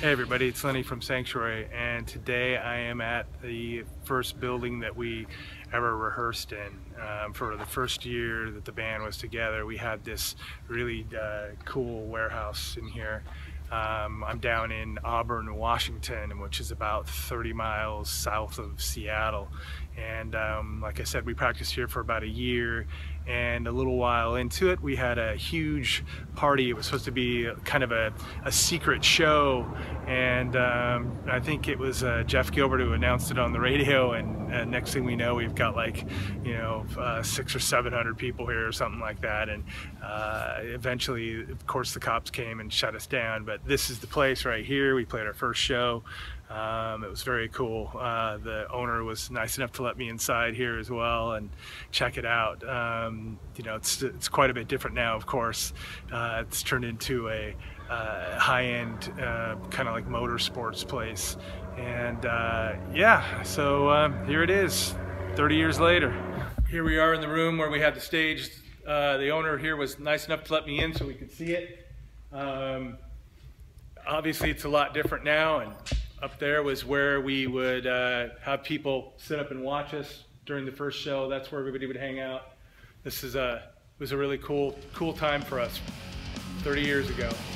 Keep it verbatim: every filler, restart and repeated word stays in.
Hey everybody, it's Lenny from Sanctuary, and today I am at the first building that we ever rehearsed in. Um, for the first year that the band was together, we had this really uh, cool warehouse in here. Um, I'm down in Auburn, Washington, which is about thirty miles south of Seattle. And um, like I said, we practiced here for about a year, and a little while into it, we had a huge party. It was supposed to be kind of a, a secret show, and um, I think it was uh, Jeff Gilbert who announced it on the radio, and uh, next thing we know, we've got like, you know, uh, six or seven hundred people here or something like that. And uh, eventually, of course, the cops came and shut us down, but this is the place right here. We played our first show. Um, it was very cool. Uh, the owner was nice enough to let me inside here as well and check it out. Um, you know, it's, it's quite a bit different now, of course. Uh, it's turned into a uh, high-end uh, kind of like motorsports place. And uh, yeah, so um, here it is, thirty years later. Here we are in the room where we had the stage. Uh, the owner here was nice enough to let me in so we could see it. Um, obviously, it's a lot different now, and up there was where we would uh, have people sit up and watch us during the first show. That's where everybody would hang out. This is a, was a really cool, cool time for us thirty years ago.